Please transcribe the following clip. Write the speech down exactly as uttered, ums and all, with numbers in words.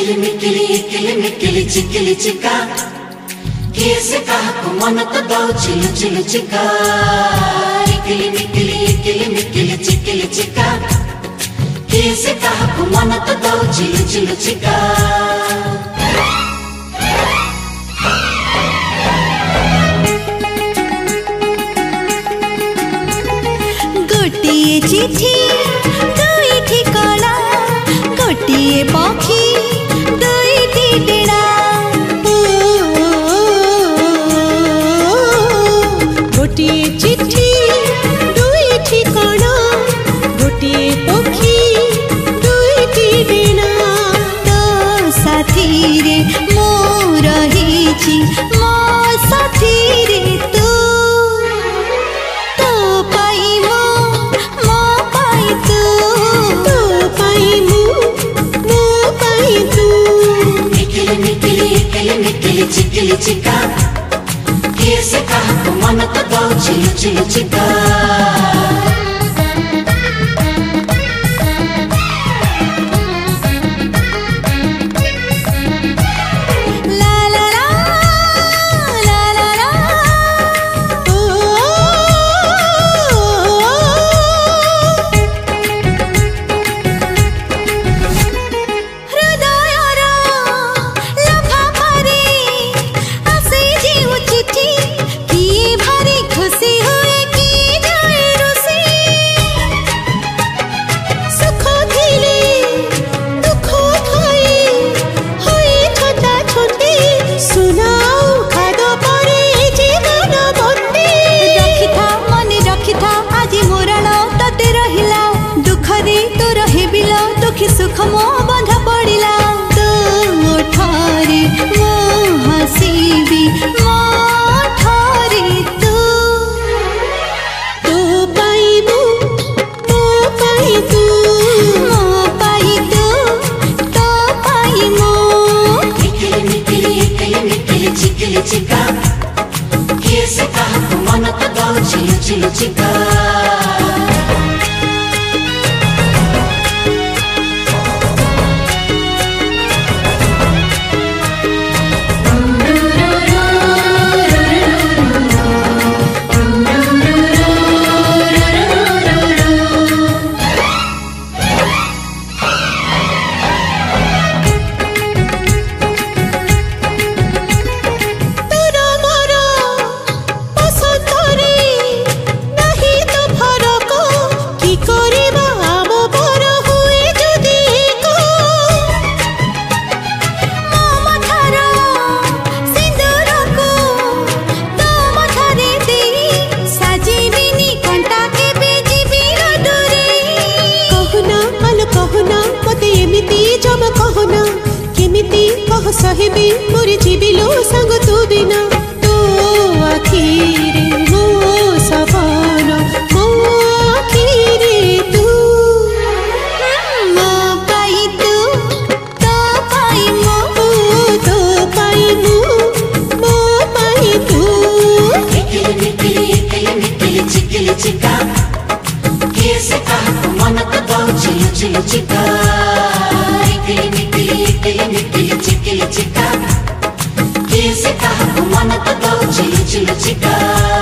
इकिली मिकिली इकिली मिकिली चिकिली चिका किए से काहाको मन तो दौ चिलु चिलु चिका इकिली मिकिली इकिली मिकिली चिकिली चिका किए से काहाको मन तो दौ चिलु चिलु चिका गोटिए चिठी दुईटी कला गोटिए पक्षी दुईटी डेड़ा गोटिए चिठी दुईटी कला गोटिए पक्षी दुईटी डेड़ा तो साथी रे मो रहीची मो साथी रे तू तो पाई मो मो पाई तू तो पाई मो मो पाई तू इकिली मिकिली इकिली मिकिली चिकिली चिका किए से काहाको मन तो दौ चिलु चिलु चिका सुख मो बंधा पड़िला तो ठारे मो हसीबी मो ठारे तू तो पाई मो मो पाई तू मो पाई तू तो पाई मो इकिली मिकिली इकिली मिकिली चिकिली चिका किए से काहाको मन तो दौ चिलु चिलु चिका सहेबी मोरी जीविलो संग तू बिना तो आखिरे मो सपन मो आखिरे तू मो पाई तू तो पाई मो तो पाई मो मो पाई तू इकिली मिकिली इकिली मिकिली चिकिली चिका किए से काहाको मन तो दौ चिलु चिलु चिका इकिली मिकिली इकिली मिकिली चिकिली चिका किए से काहाको मन तो दौ चिलु चिलु चिका।